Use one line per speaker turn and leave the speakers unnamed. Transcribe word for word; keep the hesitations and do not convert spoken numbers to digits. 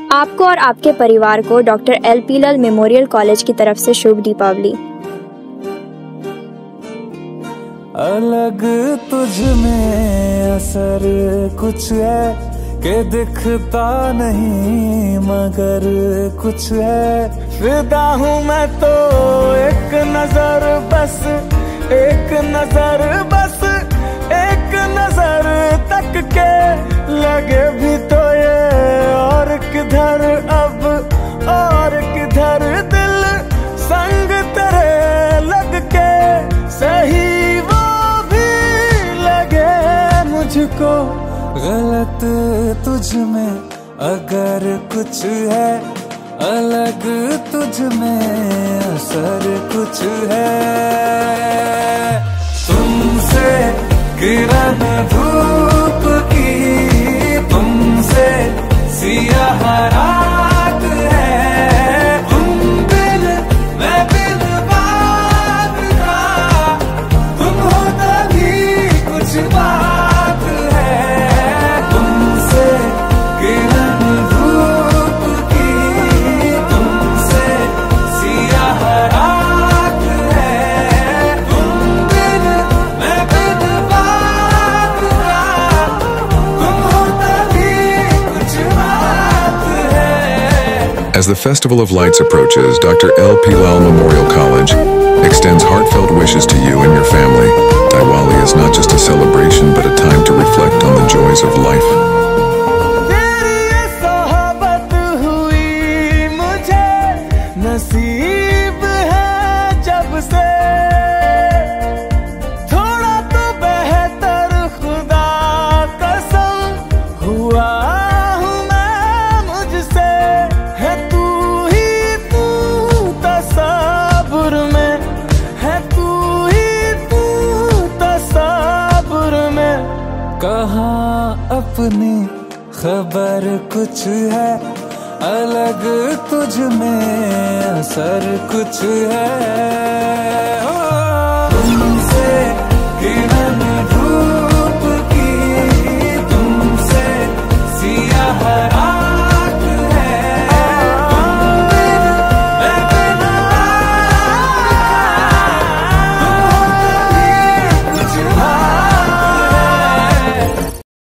आपको और आपके परिवार को doctor L P Lal memorial college की तरफ से शुभ दीपावली।
अलग तुझ में असर कुछ है कि दिखता नहीं मगर कुछ है। फिदा हूँ मैं तो एक नजर बस, एक नजर बस, एक नजर तक के लगे भी तो ये और किधर अब और किधर दिल संग तेरे लग के सही वो भी लगे मुझको। गलत तुझ में अगर कुछ है, अलग तुझ में असर कुछ है। तुमसे किरण धूप की, तुमसे सियाह रात है। तुम बिन मैं बिन बात का, तुम हो तभी कुछ बात है। तुमसे किरण धूप की, तुमसे सियाह रात है। तुम बिन मैं बिन बात का, तुम हो तभी कुछ बात है।
As the Festival of Lights approaches, Doctor L P Lal Memorial College extends heartfelt wishes to you and your family. Diwali is not just a celebration, but a time to reflect on the joys of life.
तेरी ये सोहबत हुई मुझे, नसीब है जब से। थोड़ा तो बेहतर खुदा कसम हुआ हूँ मैं मुझसे। है तू ही तू तसव्वुर में, है तू ही तू तसव्वुर में। कहाँ अपनी खबर कुछ है, अलग तुझ में असर कुछ है।